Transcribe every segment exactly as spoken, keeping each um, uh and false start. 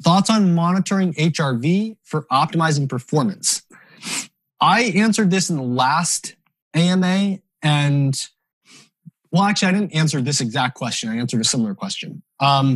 thoughts on monitoring H R V for optimizing performance. I answered this in the last A M A, and well, actually, I didn't answer this exact question. I answered a similar question. Um,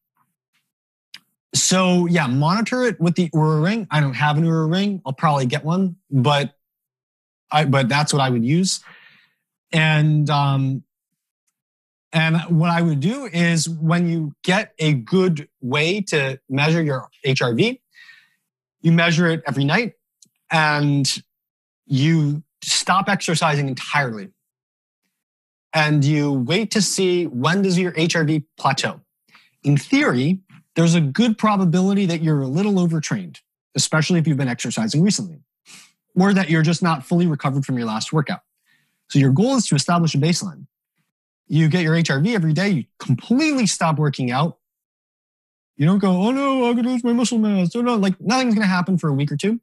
so yeah, monitor it with the Oura ring. I don't have an Oura ring. I'll probably get one, but I but that's what I would use. And um, and what I would do is when you get a good way to measure your H R V, you measure it every night and you stop exercising entirely. And you wait to see when does your H R V plateau. In theory, there's a good probability that you're a little overtrained, especially if you've been exercising recently, or that you're just not fully recovered from your last workout. So your goal is to establish a baseline. You get your H R V every day, you completely stop working out. You don't go, oh no, I'm gonna lose my muscle mass. Oh no, like nothing's gonna happen for a week or two.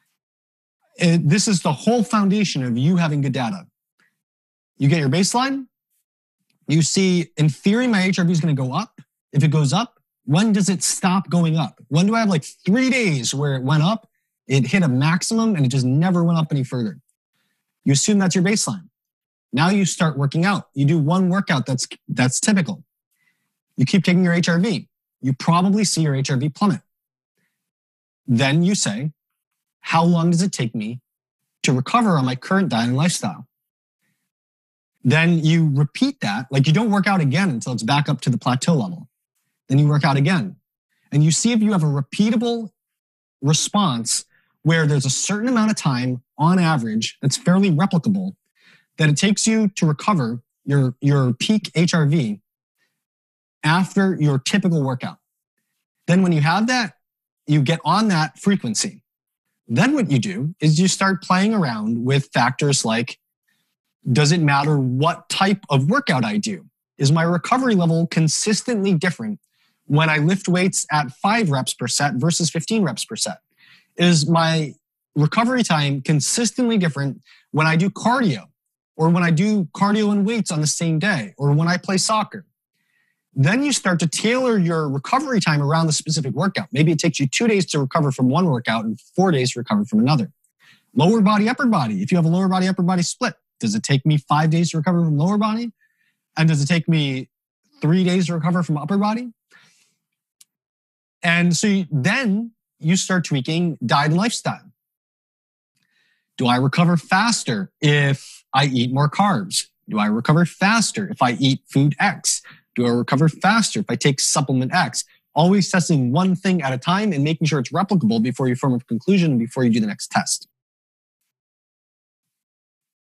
And this is the whole foundation of you having good data. You get your baseline. You see, in theory, my H R V is going to go up. If it goes up, when does it stop going up? When do I have like three days where it went up, it hit a maximum, and it just never went up any further? You assume that's your baseline. Now you start working out. You do one workout that's that's typical. You keep taking your H R V. You probably see your H R V plummet. Then you say, how long does it take me to recover on my current diet and lifestyle? Then you repeat that, like you don't work out again until it's back up to the plateau level. Then you work out again. And you see if you have a repeatable response where there's a certain amount of time on average that's fairly replicable that it takes you to recover your, your peak H R V after your typical workout. Then when you have that, you get on that frequency. Then what you do is you start playing around with factors like, does it matter what type of workout I do? Is my recovery level consistently different when I lift weights at five reps per set versus fifteen reps per set? Is my recovery time consistently different when I do cardio or when I do cardio and weights on the same day or when I play soccer? Then you start to tailor your recovery time around the specific workout. Maybe it takes you two days to recover from one workout and four days to recover from another. Lower body, upper body. If you have a lower body, upper body split, does it take me five days to recover from lower body? And does it take me three days to recover from upper body? And so you, then you start tweaking diet and lifestyle. Do I recover faster if I eat more carbs? Do I recover faster if I eat food X? Do I recover faster if I take supplement X? Always testing one thing at a time and making sure it's replicable before you form a conclusion and before you do the next test.